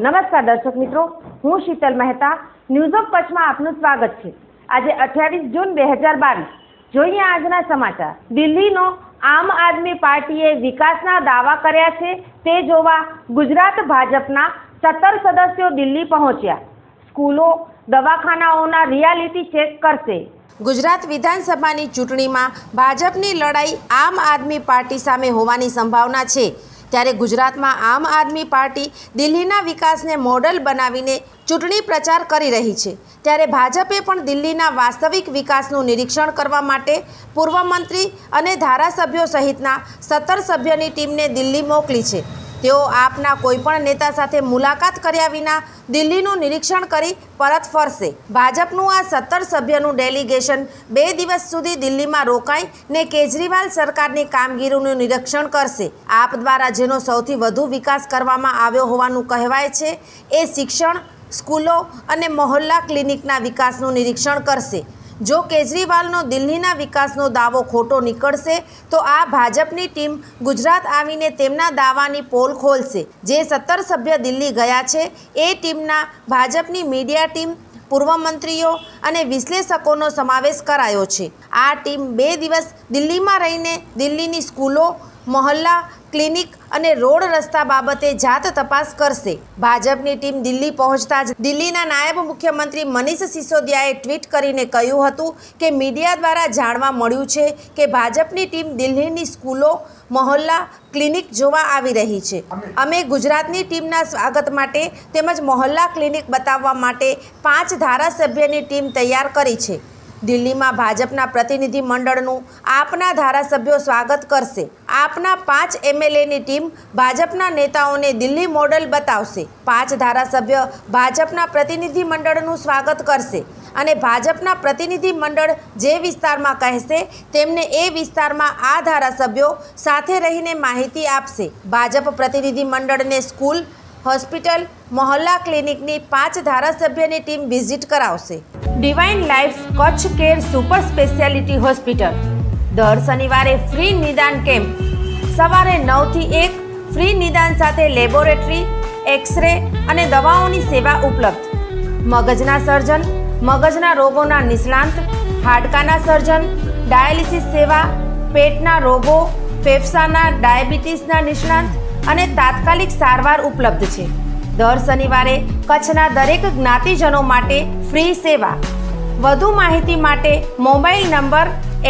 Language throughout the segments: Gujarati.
નમસ્કાર દર્શક મિત્રો, હું શીતલ મહેતા ન્યૂઝ ઓફ કચ્છમાં આપનું સ્વાગત છે। આજે 28 જૂન 2022 જોઈએ આજના સમાચાર। દિલ્હીનો આમ આદમી પાર્ટીએ વિકાસના દાવા કર્યા છે તે જોવા ગુજરાત ભાજપના 17 સદસ્યો દિલ્હી પહોંચ્યા। સ્કૂલો દવાખાનાઓના રિયાલિટી ચેક કરશે। ગુજરાત વિધાનસભાની ચૂંટણીમાં ભાજપની લડાઈ આમ આદમી પાર્ટી સામે હોવાની સંભાવના છે, ત્યારે ગુજરાતમાં આમ આદમી પાર્ટી દિલ્હીના વિકાસને મોડલ બનાવીને ચૂંટણી પ્રચાર કરી રહી છે, ત્યારે ભાજપે પણ દિલ્હીના વાસ્તવિક વિકાસનું નિરીક્ષણ કરવા માટે પૂર્વ મંત્રી અને ધારાસભ્યો સહિતના 17 સભ્યોની ટીમને દિલ્હી મોકલી છે। તેઓ આપના કોઈપણ નેતા સાથે મુલાકાત કર્યા વિના દિલ્હીનું નિરીક્ષણ કરી પરત ફરશે। ભાજપનું આ 17 સભ્યોનું ડેલિગેશન 2 દિવસ સુધી દિલ્હીમાં રોકાઈને કેજરીવાલ સરકારની કામગીરીનું નિરીક્ષણ કરશે। આપ દ્વારા જેનો સૌથી વધુ વિકાસ કરવામાં આવ્યો હોવાનું કહેવાય છે એ શિક્ષણ, સ્કૂલો અને મોહલ્લા ક્લિનિકના વિકાસનું નિરીક્ષણ કરશે। જો કેજરીવાલનો દિલ્હીના વિકાસનો દાવો ખોટો નીકળશે તો આ ભાજપની ટીમ ગુજરાત આવીને તેમના દાવાની પોલ ખોલશે। જે 17 સભ્ય દિલ્હી ગયા છે એ ટીમના ભાજપની મીડિયા ટીમ, પૂર્વ મંત્રીઓ અને વિશ્લેષકોનો સમાવેશ કરાયો છે। આ ટીમ 2 દિવસ દિલ્હીમાં રહીને દિલ્હીની સ્કૂલો, મોહલ્લા ક્લિનિક અને રોડ રસ્તા બાબતે જાત તપાસ કરશે। ભાજપની ટીમ દિલ્હી પહોંચતા જ દિલ્હીના નાયબ મુખ્યમંત્રી મનીષ સિસોદિયાએ ટ્વીટ કરીને કહ્યું હતું કે મીડિયા દ્વારા જાણવા મળ્યું છે કે ભાજપની ટીમ દિલ્હીની સ્કૂલો, મોહલ્લા ક્લિનિક જોવા આવી રહી છે। અમે ગુજરાતની ટીમના સ્વાગત માટે તેમજ મોહલ્લા ક્લિનિક બતાવવા માટે 5 ધારાસભ્યની ટીમ તૈયાર કરી છે। દિલ્હીમાં ભાજપના પ્રતિનિધિ મંડળનું આપના ધારાસભ્યો સ્વાગત કરશે। આપના 5 MLAની ટીમ ભાજપના નેતાઓને દિલ્હી મોડલ બતાવશે। 5 ધારાસભ્ય ભાજપના પ્રતિનિધિ મંડળનું સ્વાગત કરશે અને ભાજપના પ્રતિનિધિ મંડળ જે વિસ્તારમાં કહેશે તેમને એ વિસ્તારમાં આ ધારાસભ્યો સાથે રહીને માહિતી આપશે। ભાજપ પ્રતિનિધિ મંડળને સ્કૂલ, હોસ્પિટલ, મોહલ્લા ક્લિનિકની 5 ધારાસભ્યની ટીમ વિઝિટ કરાવશે। Divine life's Kutch care super speciality hospital દર શનિવારે ફ્રી નિદાન કેમ્પ સવારે 9 થી 1 ફ્રી નિદાન સાથે લેબોરેટરી, એક્સરે અને દવાઓની સેવા ઉપલબ્ધ। મગજના સર્જન, મગજના રોગોના નિષ્ણાંત, હાડકાના સર્જન, ડાયાલિસિસ સેવા, પેટના રોગો, ફેફસાના ડાયાબિટીસના નિષ્ણાંત અને તાત્કાલિક સારવાર ઉપલબ્ધ છે। દર શનિવારે કચ્છના દરેક જ્ઞાતિજનો માટે ફ્રી સેવા। વધુ માહિતી માટે મોબાઈલ નંબર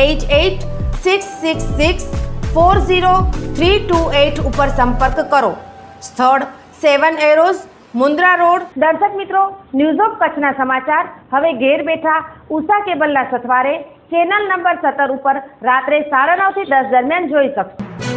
8866640328 ઉપર સંપર્ક કરો। સ્થળ 7 એરોઝ, મુન્દ્રા રોડ। દર્શક મિત્રો, ન્યૂઝ ઓફ કચ્છના સમાચાર હવે ઘેર બેઠા ઉષા કેબલના સથવારે ચેનલ નંબર 17 ઉપર રાત્રે 9:30 થી 10 દરમિયાન જોઈ શકશો।